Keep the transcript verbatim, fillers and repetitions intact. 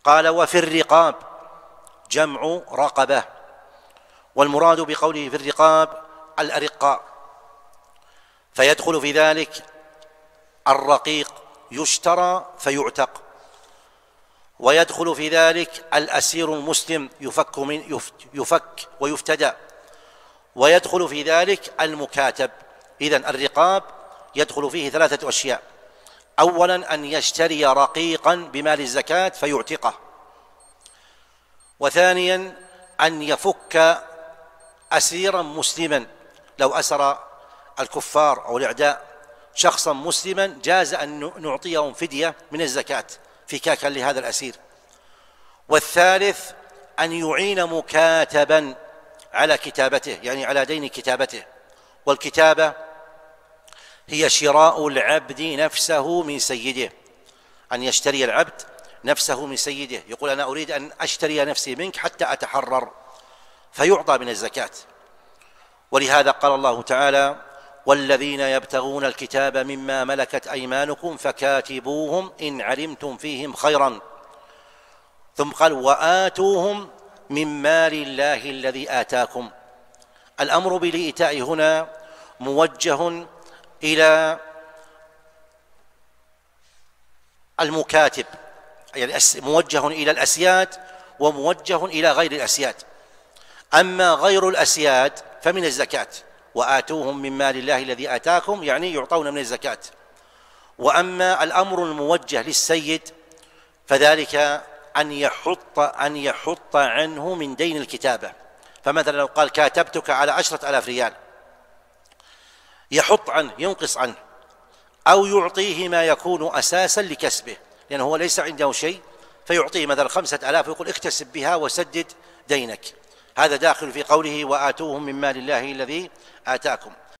قال: وفي الرقاب جمع رقبة، والمراد بقوله في الرقاب الأرقاء، فيدخل في ذلك الرقيق يشترى فيعتق، ويدخل في ذلك الأسير المسلم يفك, من يفك ويفتدى، ويدخل في ذلك المكاتب. إذن الرقاب يدخل فيه ثلاثة أشياء: أولا أن يشتري رقيقا بمال الزكاة فيعتقه، وثانيا أن يفك أسيرا مسلما، لو أسر الكفار أو الأعداء شخصا مسلما جاز أن نعطيهم فدية من الزكاة فكاكا لهذا الأسير. والثالث أن يعين مكاتبا على كتابته، يعني على دين كتابته، والكتابة هي شراء العبد نفسه من سيده، أن يشتري العبد نفسه من سيده، يقول: أنا أريد أن أشتري نفسي منك حتى أتحرر، فيعطى من الزكاة. ولهذا قال الله تعالى: والذين يبتغون الكتاب مما ملكت أيمانكم فكاتبوهم إن علمتم فيهم خيرا، ثم قال: وآتوهم من مال الله الذي آتاكم. الأمر بالإيتاء هنا موجه إلى المكاتب، يعني موجه إلى الأسياد وموجه إلى غير الأسياد. أما غير الأسياد فمن الزكاة، وآتوهم من مال الله الذي آتاكم يعني يعطون من الزكاة. وأما الأمر الموجه للسيد فذلك أن يحط أن يحط عنه من دين الكتابة. فمثلا لو قال: كاتبتك على عشرة آلاف ريال، يحط عنه، ينقص عنه، أو يعطيه ما يكون أساسا لكسبه، لأنه هو ليس عنده شيء، فيعطيه مثلا خمسة آلاف ويقول: اكتسب بها وسدد دينك. هذا داخل في قوله: وآتوهم من مال الله الذي آتاكم.